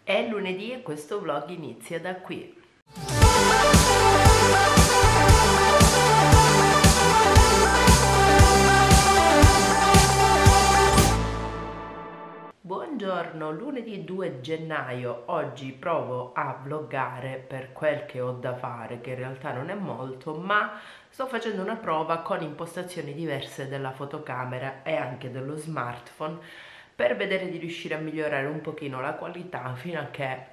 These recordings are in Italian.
È lunedì e questo vlog inizia da qui. Buongiorno, lunedì 2 gennaio, oggi provo a vloggare per quel che ho da fare, che in realtà non è molto, ma sto facendo una prova con impostazioni diverse della fotocamera e anche dello smartphone per vedere di riuscire a migliorare un pochino la qualità fino a che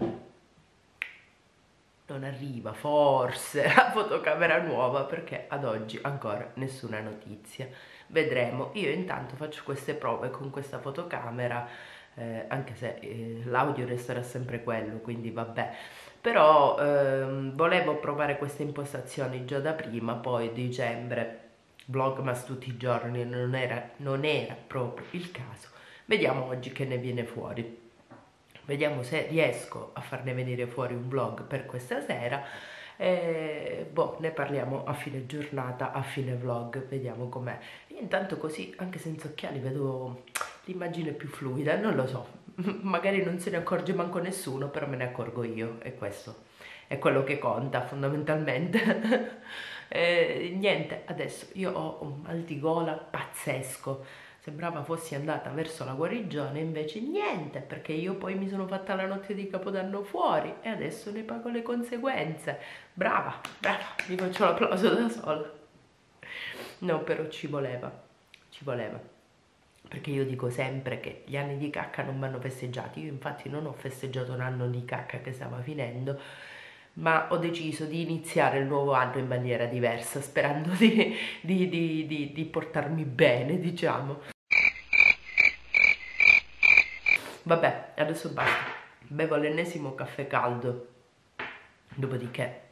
non arriva forse la fotocamera nuova, perché ad oggi ancora nessuna notizia. Vedremo. Io intanto faccio queste prove con questa fotocamera, anche se l'audio resterà sempre quello, quindi vabbè. Però volevo provare queste impostazioni già da prima, poi dicembre, vlogmas tutti i giorni, non era proprio il caso. Vediamo oggi che ne viene fuori. Vediamo se riesco a farne venire fuori un vlog per questa sera. Boh, ne parliamo a fine giornata, a fine vlog, vediamo com'è. Io intanto così, anche senza occhiali, vedo l'immagine più fluida, non lo so. Magari non se ne accorge manco nessuno, però me ne accorgo io, e questo è quello che conta fondamentalmente. Niente, adesso io ho un mal di gola pazzesco. Sembrava fossi andata verso la guarigione, invece niente, perché io poi mi sono fatta la notte di Capodanno fuori e adesso ne pago le conseguenze. Brava, brava, mi faccio l'applauso da sola. No, però ci voleva, perché io dico sempre che gli anni di cacca non vanno festeggiati. Io infatti non ho festeggiato un anno di cacca che stava finendo, ma ho deciso di iniziare il nuovo anno in maniera diversa, sperando di portarmi bene, diciamo. Vabbè, adesso basta. Bevo l'ennesimo caffè caldo. Dopodiché,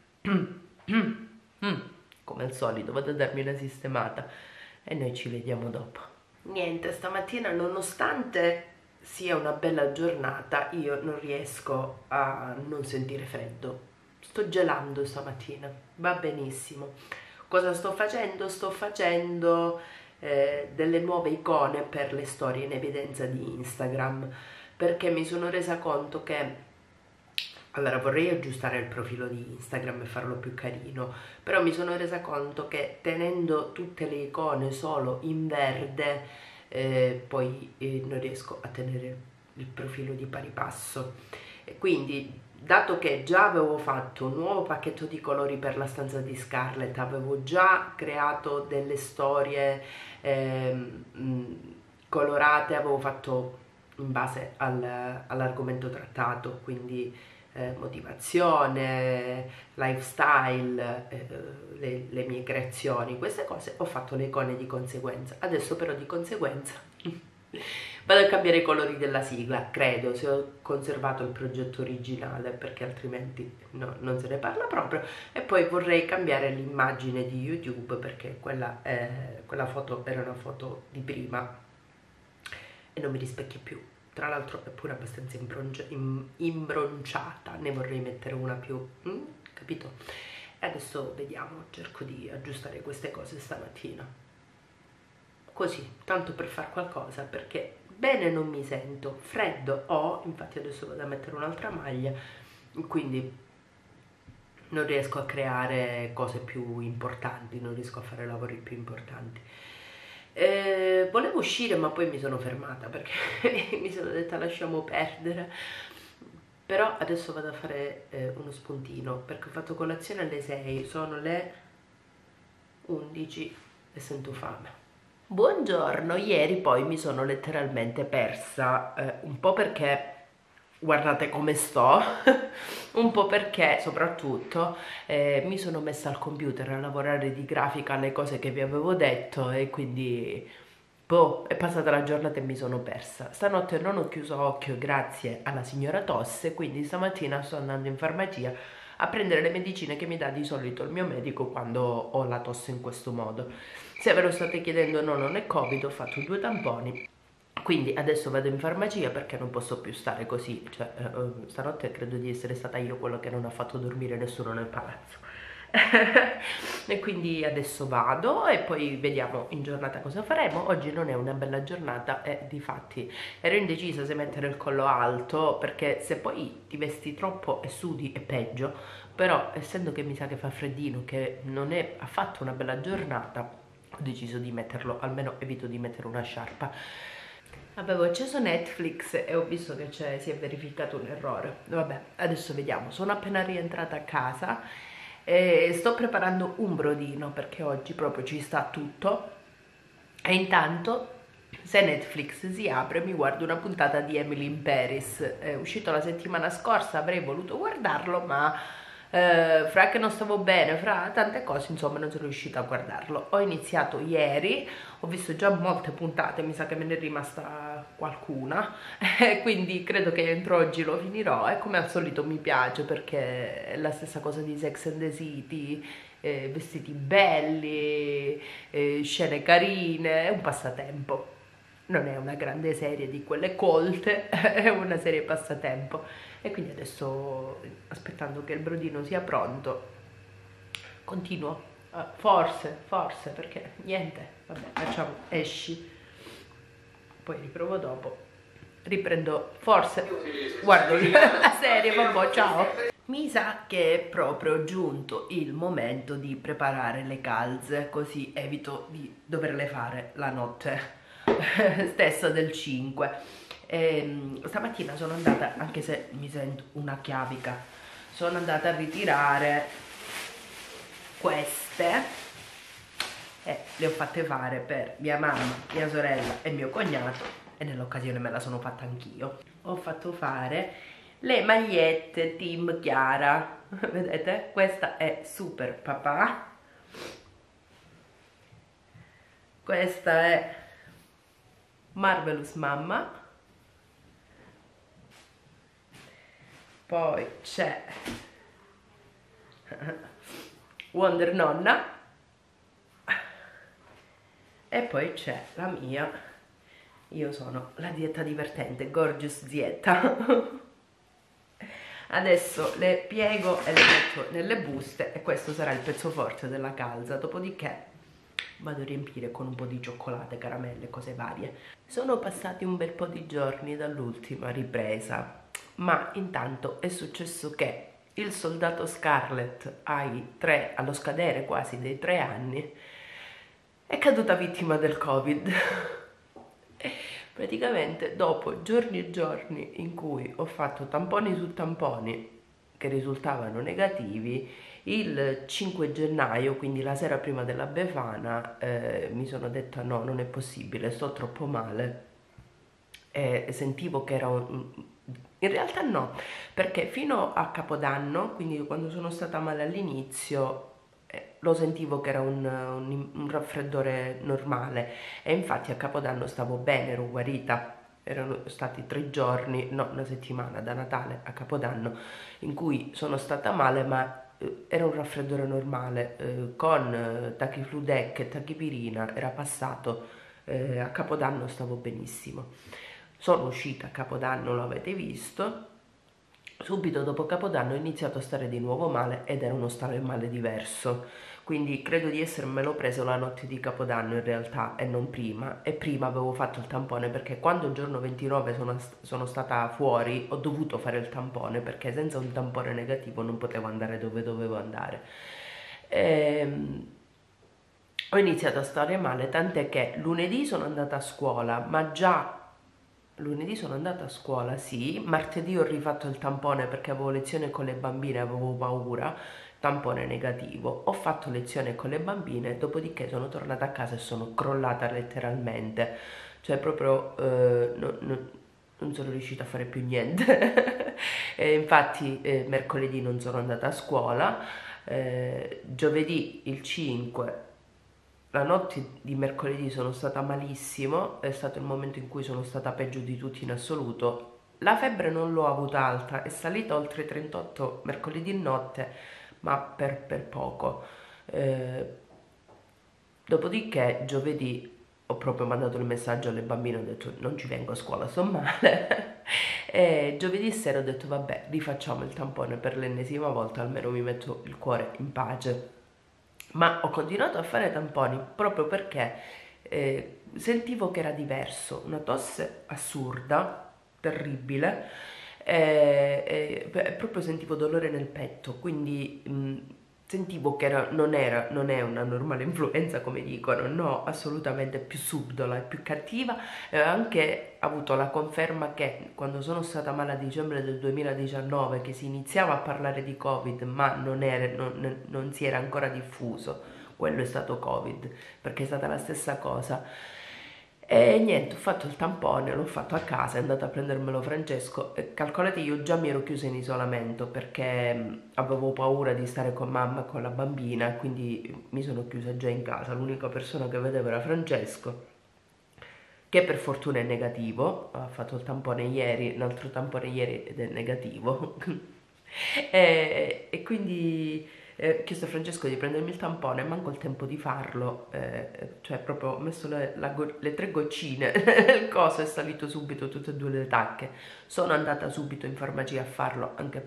come al solito, vado a darmi una sistemata e noi ci vediamo dopo. Niente, stamattina, nonostante sia una bella giornata, io non riesco a non sentire freddo. Sto gelando stamattina, va benissimo. Cosa sto facendo? Sto facendo delle nuove icone per le storie in evidenza di Instagram, perché mi sono resa conto che allora vorrei aggiustare il profilo di Instagram e farlo più carino, però mi sono resa conto che tenendo tutte le icone solo in verde poi non riesco a tenere il profilo di pari passo, e quindi dato che già avevo fatto un nuovo pacchetto di colori per la stanza di Scarlett, avevo già creato delle storie colorate, avevo fatto in base all'argomento trattato, quindi motivazione, lifestyle, le mie creazioni, queste cose, ho fatto le icone di conseguenza. Adesso però di conseguenza vado a cambiare i colori della sigla, credo, se ho conservato il progetto originale, perché altrimenti no, non se ne parla proprio. E poi vorrei cambiare l'immagine di YouTube, perché quella foto era una foto di prima e non mi rispecchia più. Tra l'altro è pure abbastanza imbronciata, ne vorrei mettere una più, capito? E adesso vediamo, cerco di aggiustare queste cose stamattina. Così, tanto per far qualcosa, perché bene non mi sento, freddo ho, infatti adesso vado a mettere un'altra maglia, quindi non riesco a creare cose più importanti, non riesco a fare lavori più importanti. Volevo uscire, ma poi mi sono fermata perché mi sono detta lasciamo perdere. Però adesso vado a fare uno spuntino, perché ho fatto colazione alle 6, sono le 11 e sento fame. Buongiorno, ieri poi mi sono letteralmente persa, un po' perché guardate come sto, un po' perché soprattutto mi sono messa al computer a lavorare di grafica alle cose che vi avevo detto, e quindi boh, è passata la giornata e mi sono persa. Stanotte non ho chiuso occhio grazie alla signora tosse, quindi stamattina sto andando in farmacia a prendere le medicine che mi dà di solito il mio medico quando ho la tosse in questo modo. Se ve lo state chiedendo, no, non è Covid, ho fatto 2 tamponi. Quindi adesso vado in farmacia perché non posso più stare così, cioè stanotte credo di essere stata io quello che non ha fatto dormire nessuno nel palazzo. E quindi adesso vado e poi vediamo in giornata cosa faremo. Oggi non è una bella giornata e difatti ero indecisa se mettere il collo alto, perché se poi ti vesti troppo e sudi è peggio, però essendo che mi sa che fa freddino, che non è affatto una bella giornata, ho deciso di metterlo, almeno evito di mettere una sciarpa. Avevo acceso Netflix e ho visto che si è verificato un errore. Vabbè, adesso vediamo. Sono appena rientrata a casa e sto preparando un brodino perché oggi proprio ci sta tutto. E intanto, se Netflix si apre, mi guardo una puntata di Emily in Paris. È uscito la settimana scorsa, avrei voluto guardarlo, ma fra che non stavo bene, fra tante cose, insomma, non sono riuscita a guardarlo. Ho iniziato ieri, ho visto già molte puntate, mi sa che me ne è rimasta qualcuna, quindi credo che entro oggi lo finirò. E come al solito mi piace perché è la stessa cosa di Sex and the City. Vestiti belli, scene carine, è un passatempo. Non è una grande serie di quelle colte, è una serie passatempo. E quindi adesso, aspettando che il brodino sia pronto, continuo. Forse, perché niente, vabbè, facciamo, esci, poi riprovo dopo. Riprendo, forse, guardo la serie, vabbè, ciao. Mi sa che è proprio giunto il momento di preparare le calze, così evito di doverle fare la notte stessa del 5. Stamattina sono andata, anche se mi sento una chiavica, sono andata a ritirare queste e le ho fatte fare per mia mamma, mia sorella e mio cognato, e nell'occasione me la sono fatta anch'io. Ho fatto fare le magliette Team Chiara, vedete? Questa è Super Papà, questa è Marvelous Mamma, poi c'è Wonder Nonna e poi c'è la mia, io sono la dieta divertente, Gorgeous Dieta. Adesso le piego e le metto nelle buste e questo sarà il pezzo forte della calza, dopodiché vado a riempire con un po' di cioccolate, caramelle, cose varie. Sono passati un bel po' di giorni dall'ultima ripresa, ma intanto è successo che il soldato Scarlett, allo scadere quasi dei 3 anni, è caduta vittima del Covid. Praticamente dopo giorni e giorni in cui ho fatto tamponi su tamponi che risultavano negativi, il 5 gennaio, quindi la sera prima della Befana, mi sono detta no, non è possibile, sto troppo male. E sentivo che era in realtà no, perché fino a Capodanno, quindi quando sono stata male all'inizio, lo sentivo che era un raffreddore normale, e infatti a Capodanno stavo bene, ero guarita. Erano stati 3 giorni, no, una settimana da Natale a Capodanno in cui sono stata male, ma era un raffreddore normale, con tachifludec e tachipirina, era passato. A Capodanno stavo benissimo. Sono uscita a Capodanno, lo avete visto. Subito dopo Capodanno ho iniziato a stare di nuovo male ed era uno stare male diverso, quindi credo di essermelo preso la notte di Capodanno in realtà e non prima. E prima avevo fatto il tampone perché quando il giorno 29 sono stata fuori ho dovuto fare il tampone, perché senza un tampone negativo non potevo andare dove dovevo andare. Ho iniziato a stare male, tant'è che lunedì sono andata a scuola, ma già lunedì sono andata a scuola, sì, martedì ho rifatto il tampone perché avevo lezione con le bambine, avevo paura, tampone negativo. Ho fatto lezione con le bambine, dopodiché sono tornata a casa e sono crollata letteralmente, cioè proprio non sono riuscita a fare più niente. E infatti mercoledì non sono andata a scuola, giovedì il 5, la notte di mercoledì sono stata malissimo, è stato il momento in cui sono stata peggio di tutti in assoluto. La febbre non l'ho avuta alta, è salita oltre 38 mercoledì notte, ma per poco. Dopodiché giovedì ho proprio mandato il messaggio alle bambine, ho detto non ci vengo a scuola, sto male. E giovedì sera ho detto vabbè, rifacciamo il tampone per l'ennesima volta, almeno mi metto il cuore in pace. Ma ho continuato a fare tamponi proprio perché sentivo che era diverso, una tosse assurda, terribile, proprio sentivo dolore nel petto, quindi sentivo che non è una normale influenza come dicono, no, assolutamente più subdola e più cattiva. Ho anche avuto la conferma che quando sono stata male a dicembre del 2019, che si iniziava a parlare di Covid, ma non si era ancora diffuso, quello è stato Covid, perché è stata la stessa cosa. E niente, ho fatto il tampone, l'ho fatto a casa, è andato a prendermelo Francesco e calcolate io già mi ero chiusa in isolamento perché avevo paura di stare con mamma e con la bambina, quindi mi sono chiusa già in casa, l'unica persona che vedevo era Francesco, che per fortuna è negativo, ha fatto il tampone ieri, un altro tampone ieri ed è negativo. E quindi ho chiesto a Francesco di prendermi il tampone, manco il tempo di farlo, cioè proprio ho messo le 3 goccine, il coso è salito subito tutte e due le tacche. Sono andata subito in farmacia a farlo anche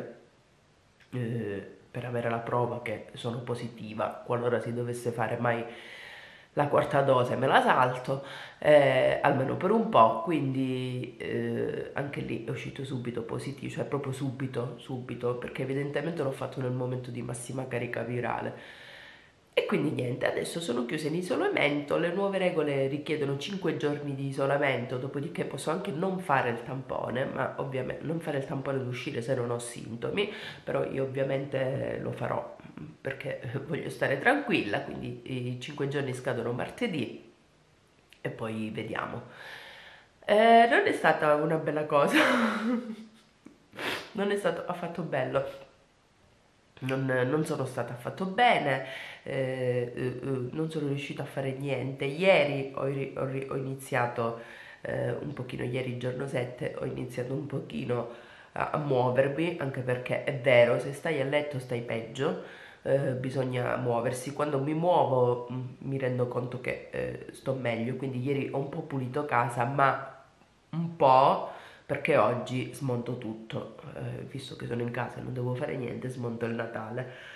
per avere la prova che sono positiva, qualora si dovesse fare mai la quarta dose me la salto, almeno per un po', quindi anche lì è uscito subito positivo, cioè proprio subito, perché evidentemente l'ho fatto nel momento di massima carica virale. E quindi niente, adesso sono chiusa in isolamento, le nuove regole richiedono 5 giorni di isolamento, dopodiché posso anche non fare il tampone, ma ovviamente non fare il tampone ad uscire se non ho sintomi, però io ovviamente lo farò perché voglio stare tranquilla, quindi i 5 giorni scadono martedì e poi vediamo. Non è stata una bella cosa, non è stato affatto bello. Non sono stata affatto bene, non sono riuscita a fare niente. Ieri ho iniziato un pochino, ieri giorno 7, ho iniziato un pochino a muovermi, anche perché è vero, se stai a letto stai peggio, bisogna muoversi. Quando mi muovo mi rendo conto che sto meglio, quindi ieri ho un po' pulito casa, ma un po', perché oggi smonto tutto, visto che sono in casa e non devo fare niente, smonto il Natale.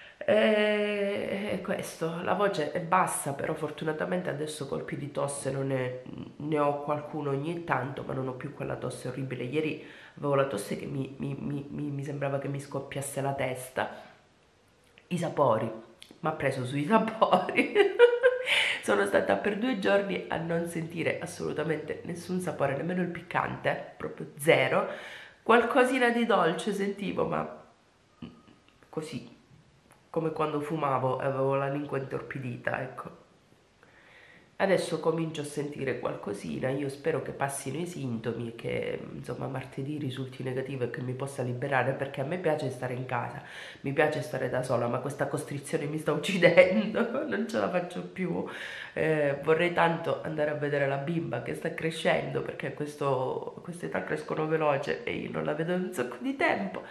E questo, la voce è bassa, però fortunatamente adesso colpi di tosse ne ho qualcuno ogni tanto, ma non ho più quella tosse orribile. Ieri avevo la tosse che mi sembrava che mi scoppiasse la testa. I sapori, mi ha preso sui sapori. Sono stata per 2 giorni a non sentire assolutamente nessun sapore, nemmeno il piccante, proprio zero. Qualcosina di dolce sentivo, ma così, come quando fumavo e avevo la lingua intorpidita, ecco. Adesso comincio a sentire qualcosina, io spero che passino i sintomi, che insomma martedì risulti negativo e che mi possa liberare, perché a me piace stare in casa, mi piace stare da sola, ma questa costrizione mi sta uccidendo, non ce la faccio più. Vorrei tanto andare a vedere la bimba che sta crescendo, perché queste età crescono veloce e io non la vedo da un sacco di tempo.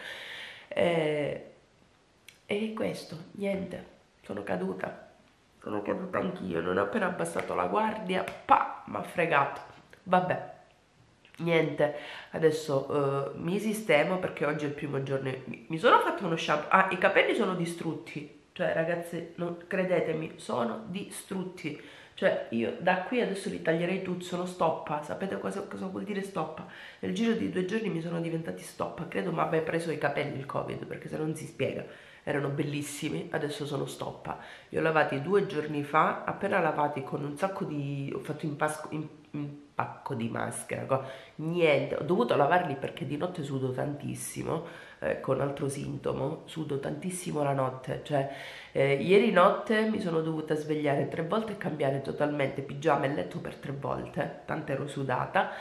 E questo, niente, sono caduta. Sono caduta anch'io, non ho appena abbassato la guardia, m'ha fregato. Vabbè, niente, adesso mi sistemo perché oggi è il primo giorno. Mi sono fatto uno shampoo. Ah, i capelli sono distrutti. Cioè, ragazzi, credetemi, sono distrutti. Cioè, io da qui adesso li taglierei tutti, sono stoppa. Sapete cosa vuol dire stoppa? Nel giro di 2 giorni mi sono diventati stoppa. Credo mi abbia preso i capelli il Covid, perché se non si spiega. Erano bellissimi, adesso sono stoppa. Li ho lavati 2 giorni fa, appena lavati con un sacco di... ho fatto impacco di maschera, niente, ho dovuto lavarli perché di notte sudo tantissimo, con altro sintomo, sudo tantissimo la notte, cioè ieri notte mi sono dovuta svegliare 3 volte e cambiare totalmente pigiama e letto per 3 volte, tanto ero sudata.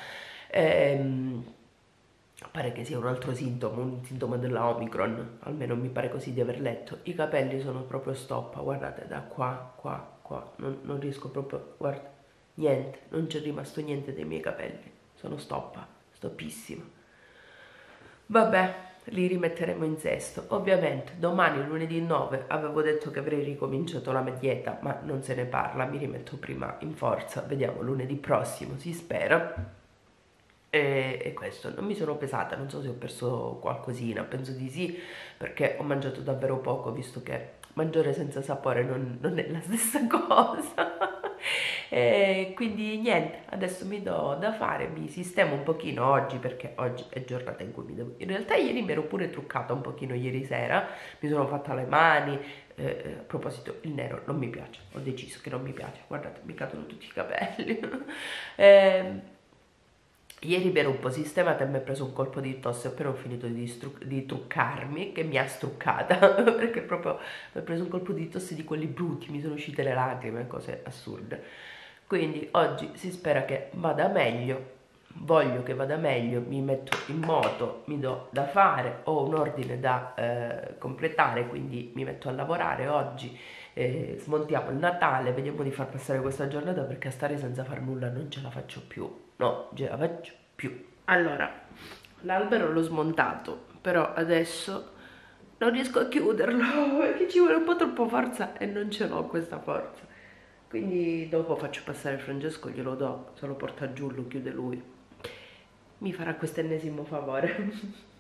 Pare che sia un altro sintomo, un sintomo della Omicron, almeno mi pare così di aver letto. I capelli sono proprio stoppa, guardate, da qua, non riesco proprio, guarda, niente, non c'è rimasto niente dei miei capelli, sono stoppa, stoppissima. Vabbè, li rimetteremo in sesto. Ovviamente domani, lunedì 9, avevo detto che avrei ricominciato la mia dieta, ma non se ne parla, mi rimetto prima in forza, vediamo lunedì prossimo, si spera. E questo, non mi sono pesata, non so se ho perso qualcosina, penso di sì, perché ho mangiato davvero poco, visto che mangiare senza sapore non è la stessa cosa. E quindi niente, adesso mi do da fare, mi sistemo un pochino oggi, perché oggi è giornata in cui mi devo... In realtà ieri mi ero pure truccata un pochino ieri sera, mi sono fatta le mani, a proposito il nero non mi piace, ho deciso che non mi piace, guardate mi cadono tutti i capelli. Eh, Ieri mi ero un po' sistemata e mi ho preso un colpo di tosse appena ho finito di truccarmi, che mi ha struccata, perché proprio mi ho preso un colpo di tosse di quelli brutti, mi sono uscite le lacrime, cose assurde. Quindi oggi si spera che vada meglio, voglio che vada meglio, mi metto in moto, mi do da fare, ho un ordine da completare, quindi mi metto a lavorare oggi. Smontiamo il Natale, vediamo di far passare questa giornata perché a stare senza far nulla non ce la faccio più. No, ce la faccio più. Allora, l'albero l'ho smontato, però adesso non riesco a chiuderlo perché ci vuole un po' troppo forza e non ce l'ho questa forza. Quindi dopo faccio passare Francesco, glielo do, se lo porta giù, lo chiude lui. Mi farà questo ennesimo favore.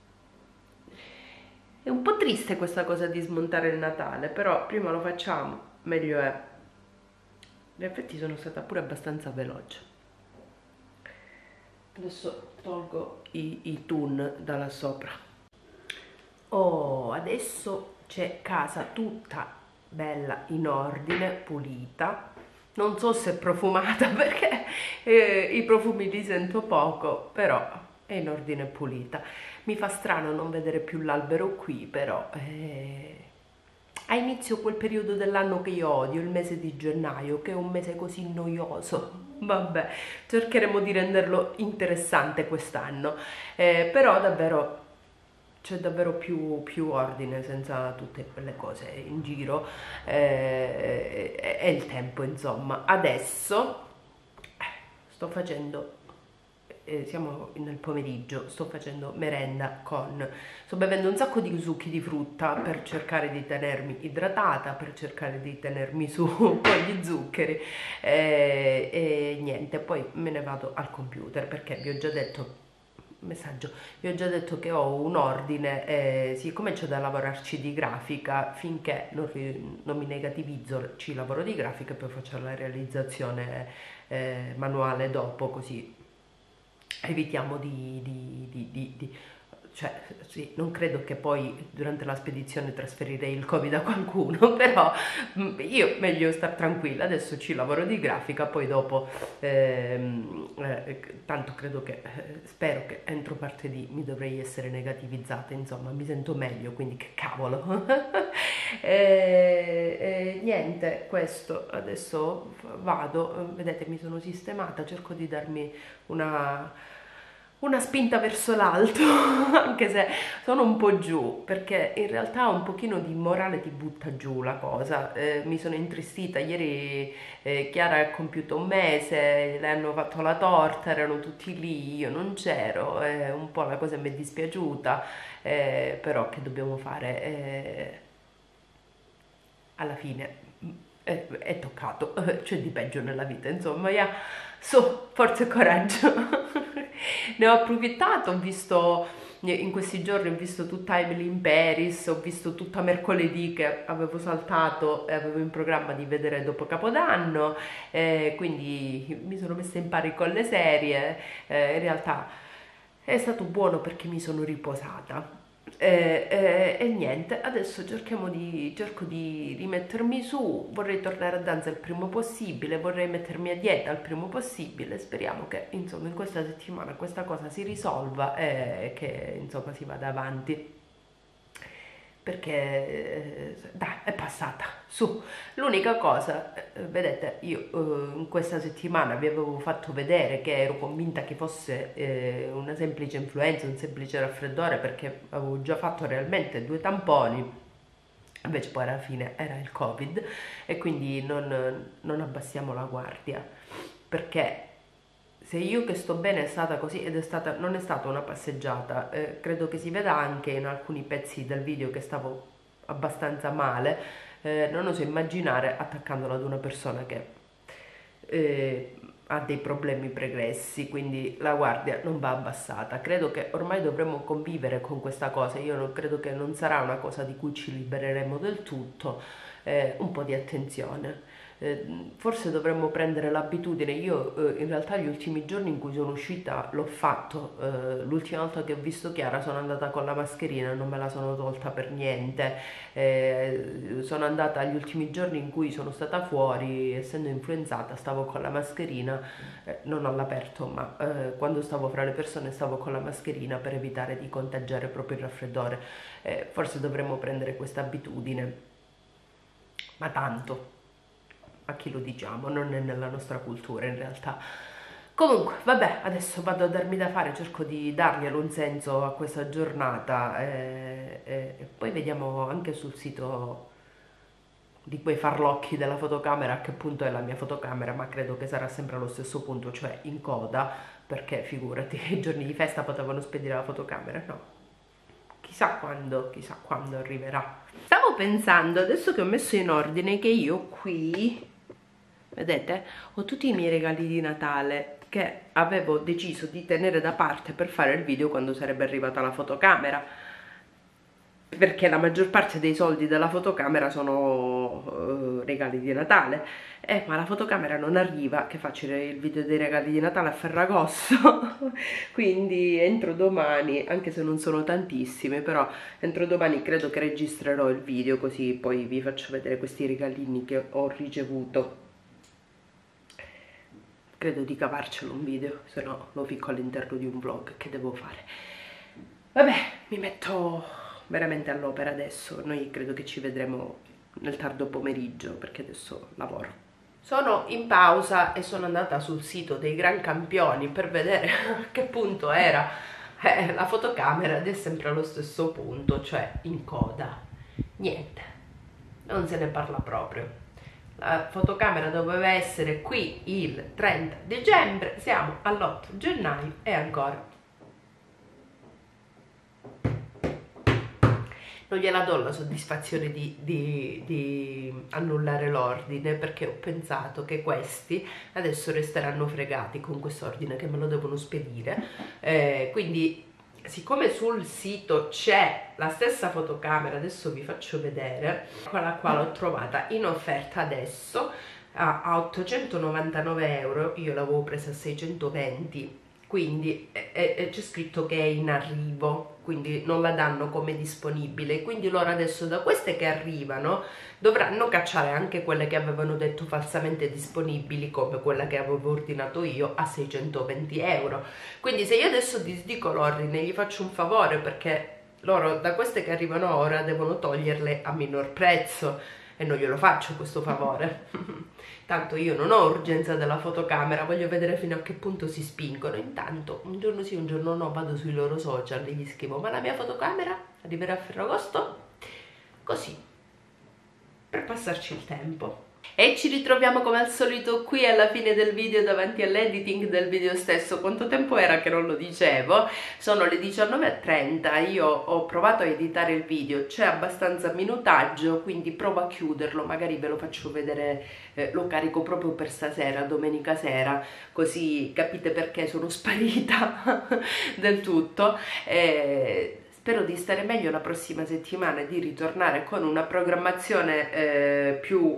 È un po' triste questa cosa di smontare il Natale, però prima lo facciamo, meglio è. In effetti sono stata pure abbastanza veloce. Adesso tolgo i tun da là sopra. Oh, adesso c'è casa tutta bella in ordine, pulita. Non so se è profumata perché i profumi li sento poco, però è in ordine pulita. Mi fa strano non vedere più l'albero qui, però a inizio quel periodo dell'anno che io odio, il mese di gennaio, che è un mese così noioso. Vabbè, cercheremo di renderlo interessante quest'anno, però davvero c'è davvero più ordine senza tutte quelle cose in giro, è il tempo insomma. Adesso sto facendo siamo nel pomeriggio, sto facendo merenda sto bevendo un sacco di succhi di frutta per cercare di tenermi idratata, per cercare di tenermi su con gli zuccheri, e niente, poi me ne vado al computer perché vi ho già detto, messaggio, vi ho già detto che ho un ordine, siccome c'è da lavorarci di grafica, finché non mi negativizzo ci lavoro di grafica e poi faccio la realizzazione manuale dopo, così evitiamo cioè sì, non credo che poi durante la spedizione trasferirei il Covid a qualcuno, però io meglio star tranquilla, adesso ci lavoro di grafica, poi dopo tanto credo che, spero che entro martedì mi dovrei essere negativizzata, insomma mi sento meglio, quindi che cavolo. Niente, questo, adesso vado, vedete mi sono sistemata, cerco di darmi una spinta verso l'alto, anche se sono un po' giù, perché in realtà un pochino di morale ti butta giù la cosa. Mi sono intristita, ieri Chiara ha compiuto un mese, le hanno fatto la torta, erano tutti lì, io non c'ero, un po' la cosa mi è dispiaciuta, però che dobbiamo fare? Alla fine è toccato, c'è di peggio nella vita, insomma, su, forza e coraggio. Ne ho approfittato, ho visto in questi giorni, ho visto tutta Emily in Paris, ho visto tutta mercoledì che avevo saltato e avevo in programma di vedere dopo Capodanno, quindi mi sono messa in pari con le serie, in realtà è stato buono perché mi sono riposata. E niente, adesso cerco di rimettermi su, vorrei tornare a danza il prima possibile, vorrei mettermi a dieta il prima possibile, speriamo che insomma in questa settimana questa cosa si risolva e che insomma si vada avanti. Perché dai, è passata su. L'unica cosa, vedete, io in questa settimana vi avevo fatto vedere che ero convinta che fosse una semplice influenza, un semplice raffreddore, perché avevo già fatto realmente 2 tamponi, invece poi alla fine era il Covid, e quindi non abbassiamo la guardia, perché se io che sto bene è stata così, non è stata una passeggiata, credo che si veda anche in alcuni pezzi del video che stavo abbastanza male, non oso immaginare attaccandola ad una persona che ha dei problemi pregressi, quindi la guardia non va abbassata. Credo che ormai dovremmo convivere con questa cosa, io non credo che non sarà una cosa di cui ci libereremo del tutto, un po' di attenzione. Forse dovremmo prendere l'abitudine. Io in realtà gli ultimi giorni in cui sono uscita l'ho fatto, l'ultima volta che ho visto Chiara sono andata con la mascherina, non me la sono tolta per niente. Sono andata gli ultimi giorni in cui sono stata fuori, essendo influenzata stavo con la mascherina, non all'aperto, ma quando stavo fra le persone stavo con la mascherina per evitare di contagiare proprio il raffreddore. Forse dovremmo prendere questa abitudine, ma tanto a chi lo diciamo, non è nella nostra cultura in realtà. Comunque, vabbè, adesso vado a darmi da fare, cerco di darglielo un senso a questa giornata e poi vediamo anche sul sito di quei farlocchi della fotocamera a che punto è la mia fotocamera, ma credo che sarà sempre allo stesso punto, cioè in coda, perché figurati, i giorni di festa potevano spedire la fotocamera, no? Chissà quando arriverà. Stavo pensando, adesso che ho messo in ordine, che io qui, vedete, ho tutti i miei regali di Natale che avevo deciso di tenere da parte per fare il video quando sarebbe arrivata la fotocamera, perché la maggior parte dei soldi della fotocamera sono regali di Natale, ma la fotocamera non arriva, che faccio il video dei regali di Natale a Ferragosto quindi entro domani, anche se non sono tantissime, però entro domani credo che registrerò il video, così poi vi faccio vedere questi regalini che ho ricevuto. Credo di cavarcelo un video, se no lo ficco all'interno di un vlog che devo fare. Vabbè, mi metto veramente all'opera adesso. Noi credo che ci vedremo nel tardo pomeriggio, perché adesso lavoro. Sono in pausa e sono andata sul sito dei Gran Campioni per vedere a che punto era la fotocamera, ed è sempre allo stesso punto, cioè in coda. Niente, non se ne parla proprio. La fotocamera doveva essere qui il 30 dicembre, siamo all'8 gennaio e ancora non gliela do la soddisfazione di annullare l'ordine, perché ho pensato che questi adesso resteranno fregati con quest'ordine che me lo devono spedire, quindi siccome sul sito c'è la stessa fotocamera, adesso vi faccio vedere, quella qua l'ho trovata in offerta adesso a 899 euro, io l'avevo presa a 620, quindi c'è scritto che è in arrivo, quindi non la danno come disponibile, quindi loro adesso da queste che arrivano dovranno cacciare anche quelle che avevano detto falsamente disponibili, come quella che avevo ordinato io a 620 euro. Quindi se io adesso disdico l'ordine gli faccio un favore, perché loro da queste che arrivano ora devono toglierle a minor prezzo e non glielo faccio questo favore. Tanto io non ho urgenza della fotocamera, voglio vedere fino a che punto si spingono. Intanto un giorno sì un giorno no vado sui loro social e gli scrivo: ma la mia fotocamera arriverà a Ferragosto? Così, per passarci il tempo. E ci ritroviamo come al solito qui alla fine del video, davanti all'editing del video stesso. Quanto tempo era che non lo dicevo? Sono le 19:30, io ho provato a editare il video, c'è abbastanza minutaggio, quindi provo a chiuderlo, magari ve lo faccio vedere, lo carico proprio per stasera, domenica sera, così capite perché sono sparita del tutto. Spero di stare meglio la prossima settimana e di ritornare con una programmazione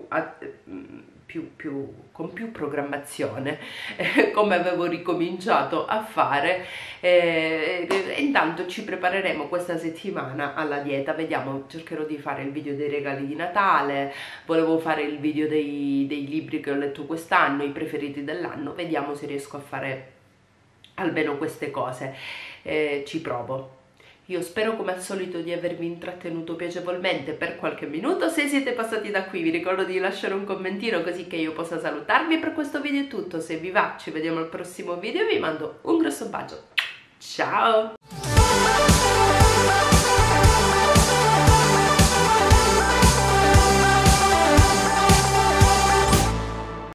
con più programmazione, come avevo ricominciato a fare. Intanto ci prepareremo questa settimana alla dieta, vediamo, cercherò di fare il video dei regali di Natale, volevo fare il video dei libri che ho letto quest'anno, i preferiti dell'anno, vediamo se riesco a fare almeno queste cose, ci provo. Io spero come al solito di avervi intrattenuto piacevolmente per qualche minuto. Se siete passati da qui vi ricordo di lasciare un commentino così che io possa salutarvi. Per questo video è tutto, se vi va ci vediamo al prossimo video e vi mando un grosso bacio. Ciao!